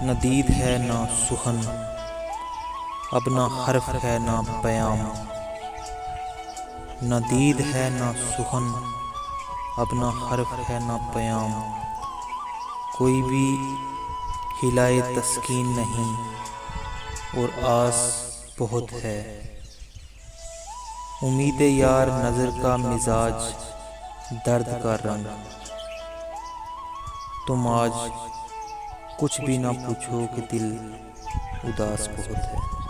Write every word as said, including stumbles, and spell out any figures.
न दीद है ना सुखन, अब ना हर्फ है ना बयाम। न दीद है ना सुखन, अब ना हर्फ है ना बयाम। कोई भी हिलाए तस्कीन नहीं और आस बहुत है। उम्मीद यार नज़र का मिजाज, दर्द का रंग। तुम आज कुछ भी ना पूछो कि दिल उदास बहुत है।